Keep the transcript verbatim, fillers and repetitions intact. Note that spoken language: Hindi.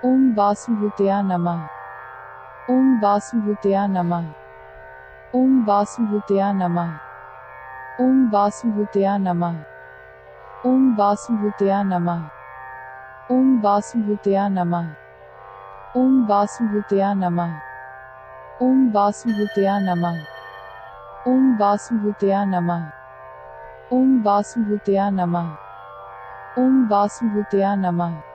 ओम वासुभूतया नमः। ओम वासुभूतया नमः। ओम वासुभूतया नमः। ओम वासुभूतया नमः। ओम वासुभूतया नमः। ओम वासुभूतया नमः। ओम वासुभूतया नमः। ओम वासुभूतया नमः। ओम वासुभूतया नमः। ओम वासुभूतया नमः। ओम वासुभूतया नमः।